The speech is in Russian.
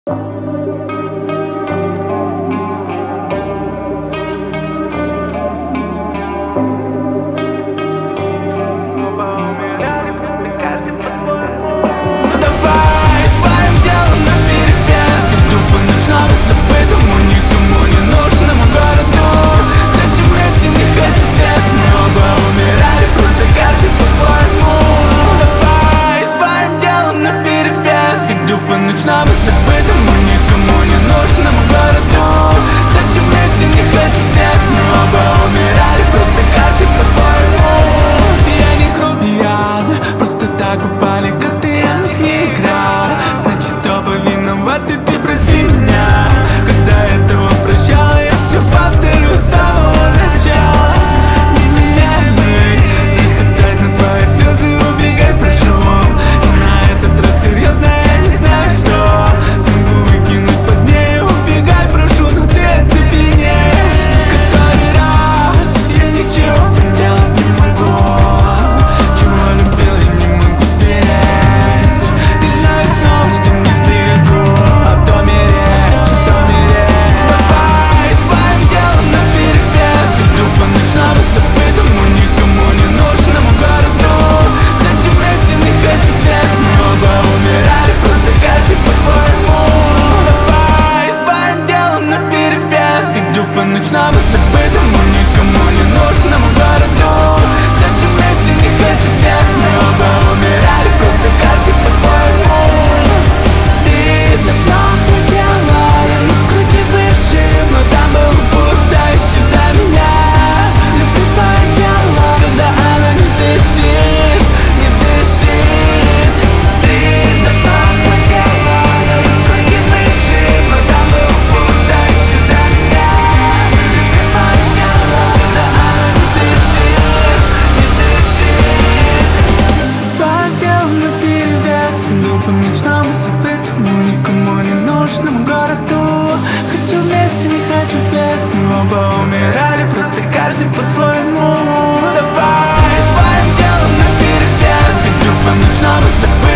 Умирали, просто каждый по-своему. Давай своим телом наперевес, иду по ночному, забытому, никому не нужному городу. Хочу вместе, не хочу без. Мы оба умирали, просто каждый по-своему. Давай своим телом наперевес, иду по ночному, забытому, никому не нужному городу. Хочу вместе, не хочу без. Мы оба умирали, просто каждый по-своему. Я не грубиян, просто так упали карты, я в них не играл. Значит, оба виноваты, ты прости меня. Когда я этого прощал, я все повторю с самого начала. Не меняй мы, здесь опять на твои слезы убегай, прошу. И на этот раз серьезно, я не знаю, что смогу выкинуть позднее, убегай, прошу, но ты оцепенеешь. Который раз я ничего поделать не могу. Чего любил, я не могу сберечь. И знаю снова, что не сберегу. А то меречь, а то меречь. Давай своим телом наперевес, иду по ночному, забытому, никому не нужному городу. Хочу вместе, не хочу без. Мы оба умирали, просто каждый по-своему. Давай своим телом наперевес, иду по ночному, забытому, никому не нужному городу. Хочу вместе, не хочу без. Мы оба умирали, просто каждый по-своему. Ты давно владела, я из груди вышиб, но там было пусто еще до меня. Люблю твое тело, когда оно не дышит, не дышит. Ты давно владела, я из груди вышиб, но там было пусто еще до меня. Люблю твое тело, когда оно не дышит, не дышит. С твоим телом наперевес, иду по ночному, забытому, никому не нужному городу. Хочу вместе, не хочу без. Мы оба умирали, просто каждый по-своему. Давай своим телом наперевес, иду по ночному, забытому.